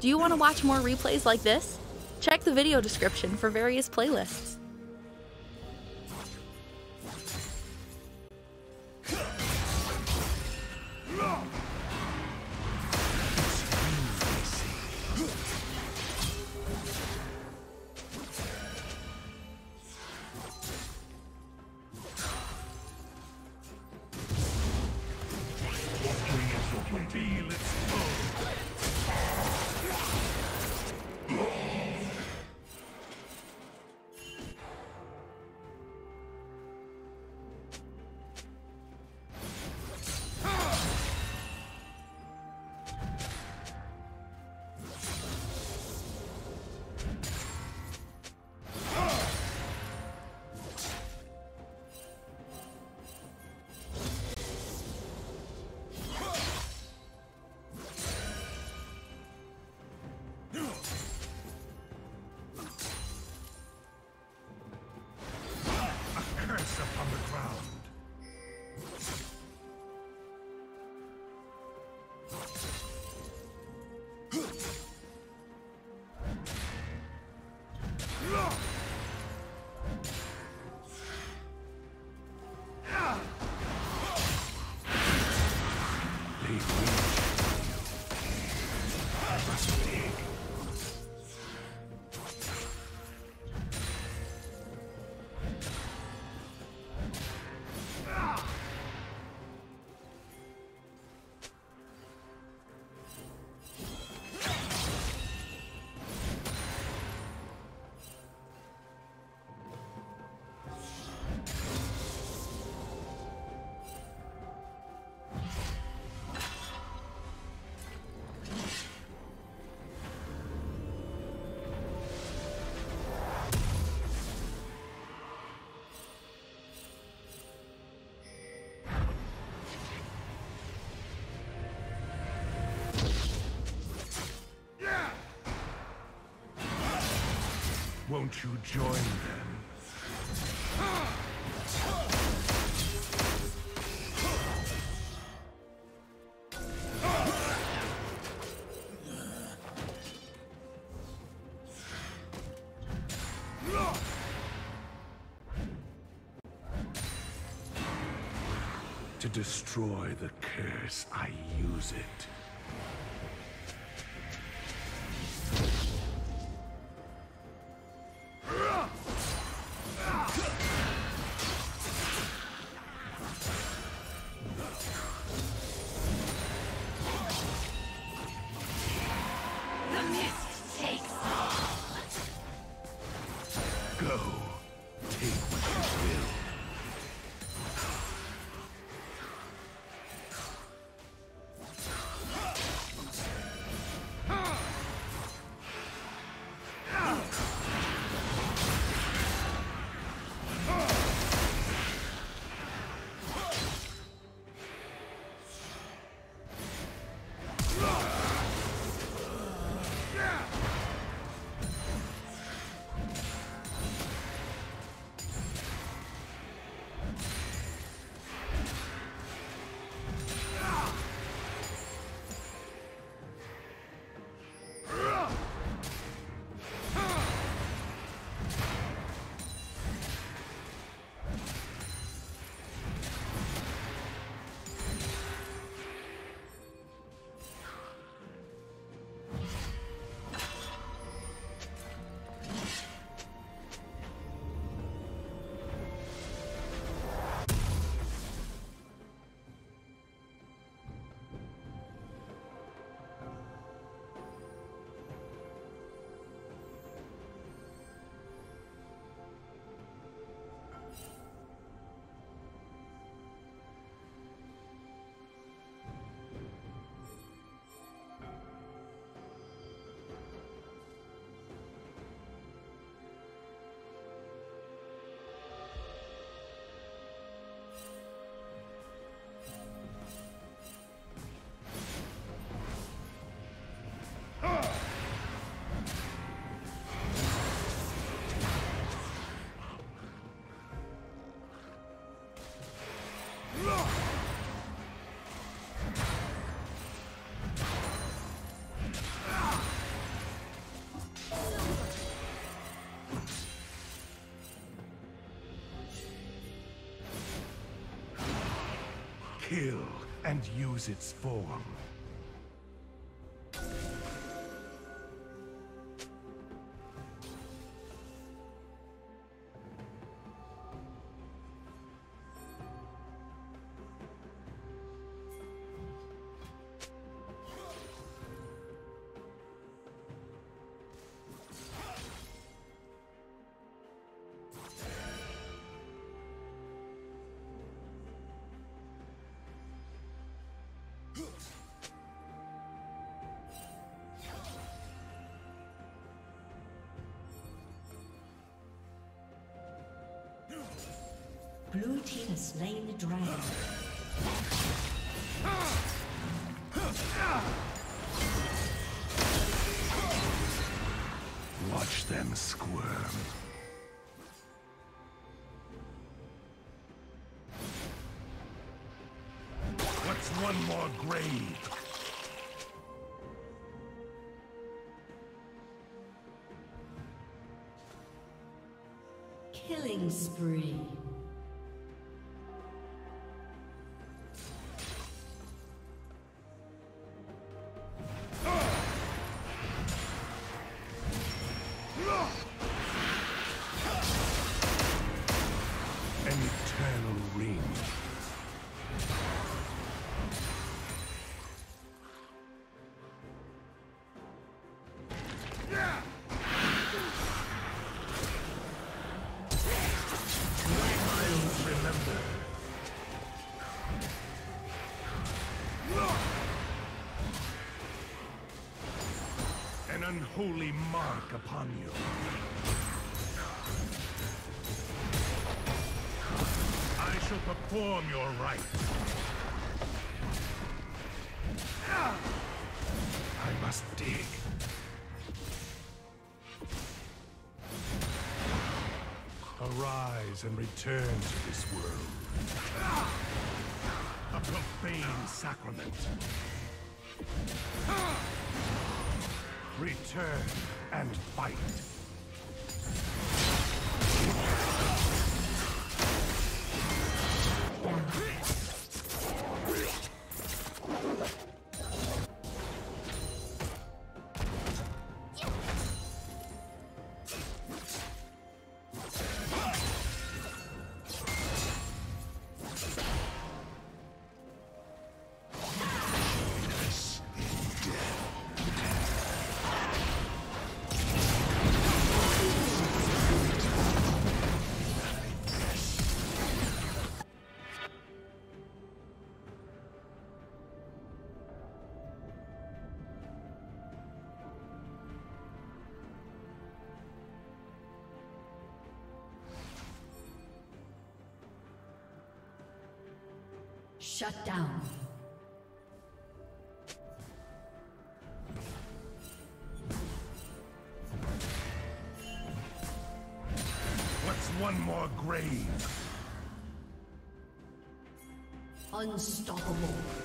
Do you want to watch more replays like this? Check the video description for various playlists. Won't you join them? To destroy the curse, I use it. Kill and use its form. Blue team has slain the dragon. Watch them squirm. What's one more grave? Killing spree. An eternal ring. Remember. An unholy mark upon you. I shall perform your rite. I must dig. Arise and return to this world. A profane sacrament. Return and fight. Shut down. What's one more grave? Unstoppable.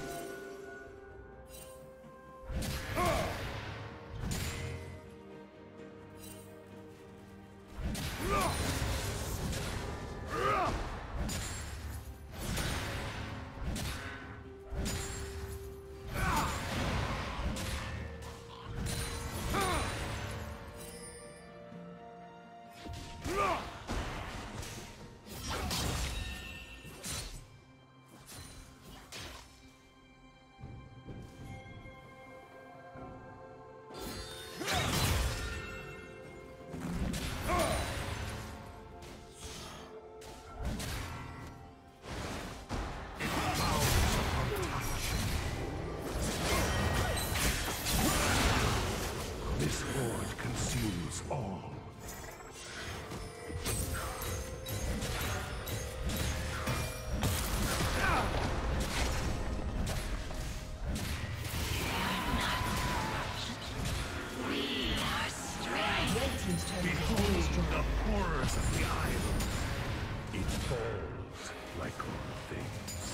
This horde consumes all. Behold the horrors of the island. It falls like all things.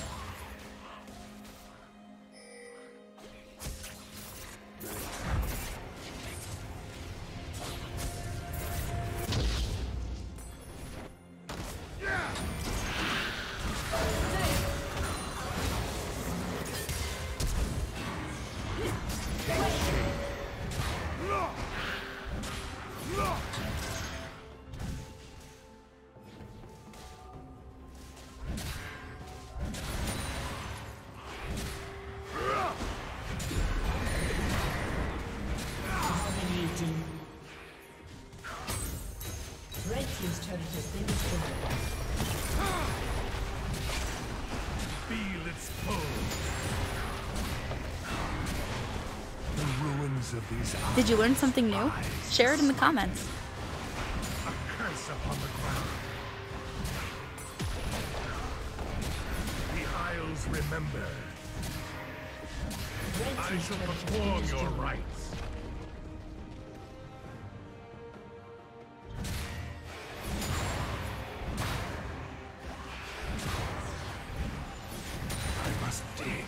team's turret has been destroyed. Feel its pull. The ruins of these isles. Did you learn something new? Share it in the comments. A curse upon the ground. The Isles remember. I shall perform your rites. I must dig.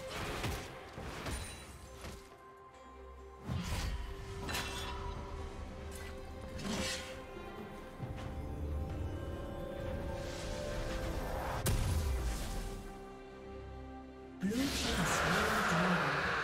Blue team has slain the dragon.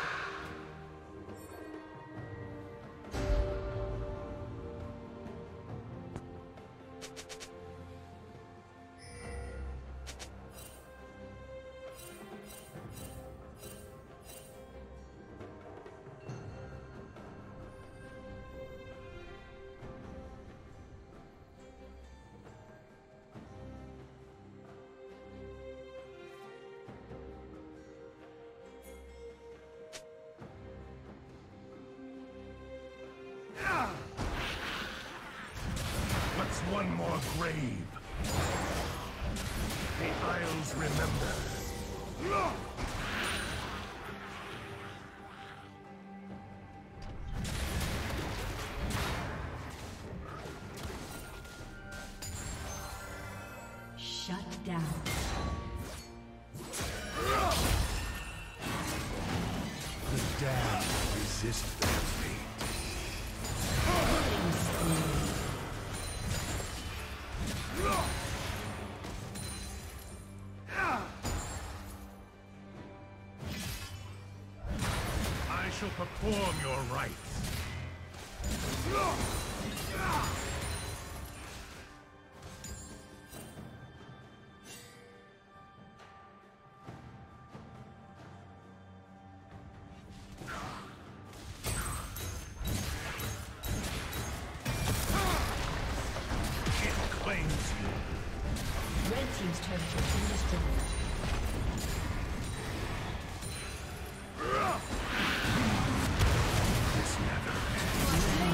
What's one more grave? The Isles remember. Shut down. The damned resist their fate. I shall perform your rites. It claims you. Red team's turret has been destroyed. This never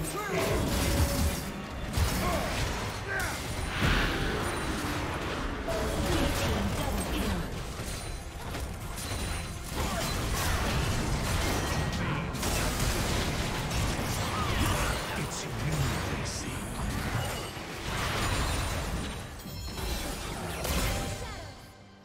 It's you they see.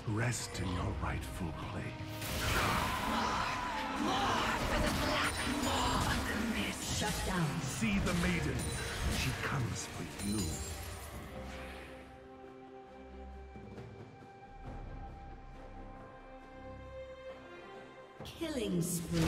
Rest in your rightful place. Shut down. See the maiden. She comes for you. Killing spree.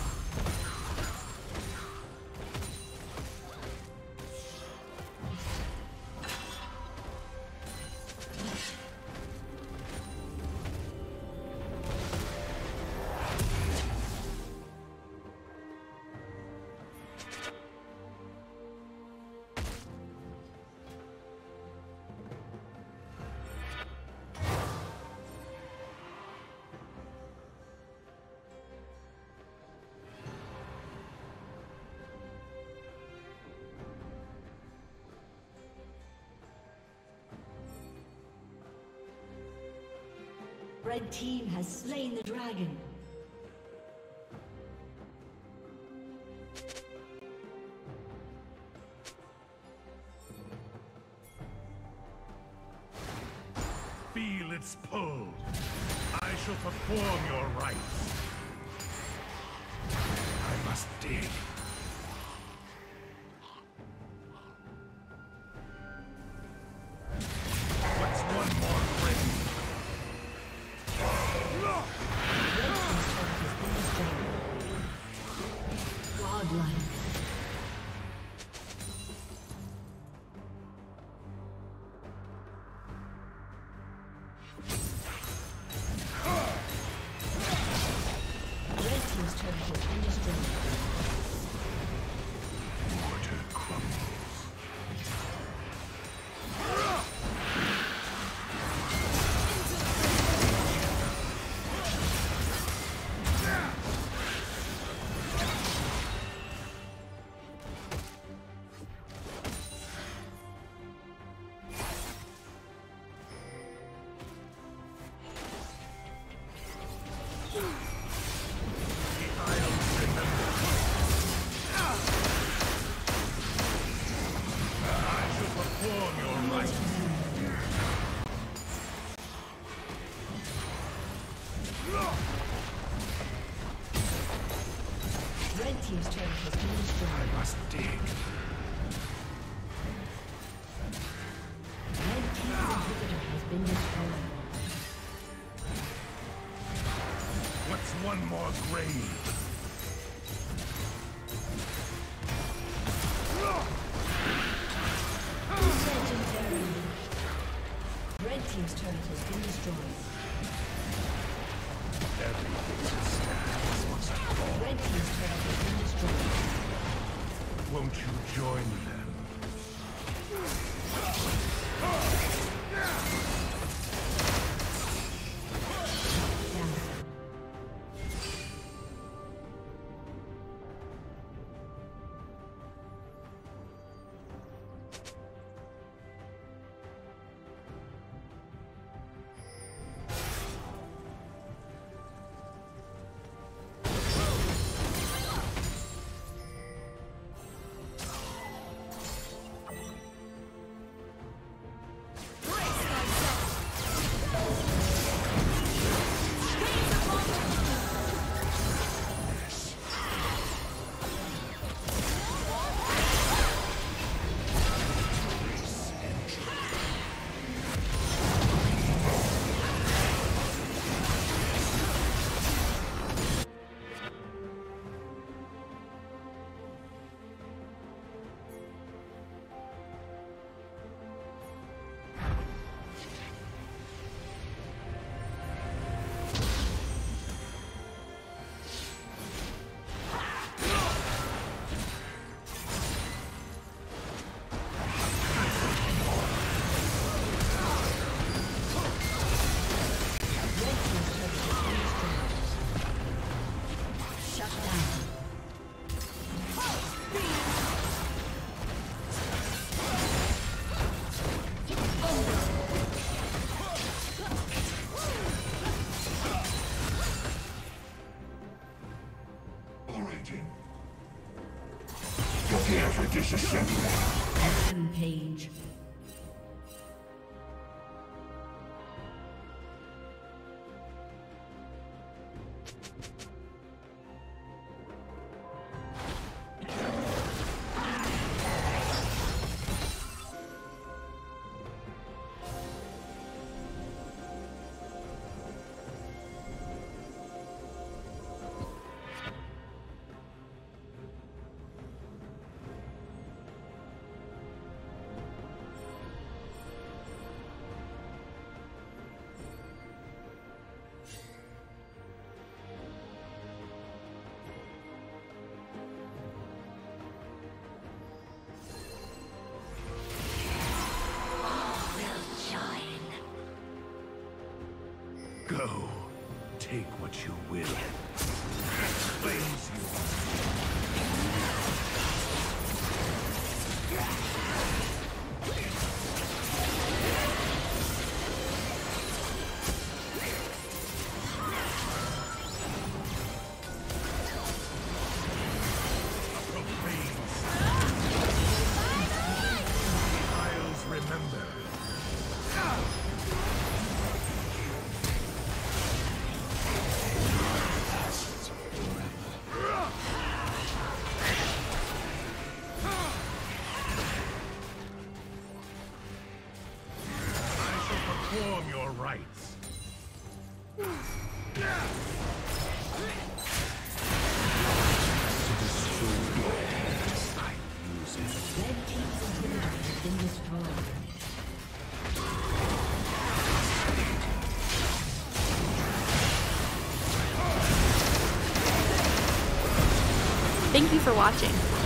Red team has slain the dragon. Feel its pull. I shall perform your rites. I must dig. What's one more grave? Godlike. Red team's turret has been destroyed. Mortar crumbles. Red team's turret has been destroyed. I must dig. Red team's inhibitor has been destroyed. What's one more grave? Legendary. Red team's turret has been destroyed. Red team's turret has been destroyed. Won't you join them? Down. Prepare for disassembly. Rampage. Go. Take what you will. Claims you. Perform your rites. Red team's inhibitor has been destroyed. Thank you for watching.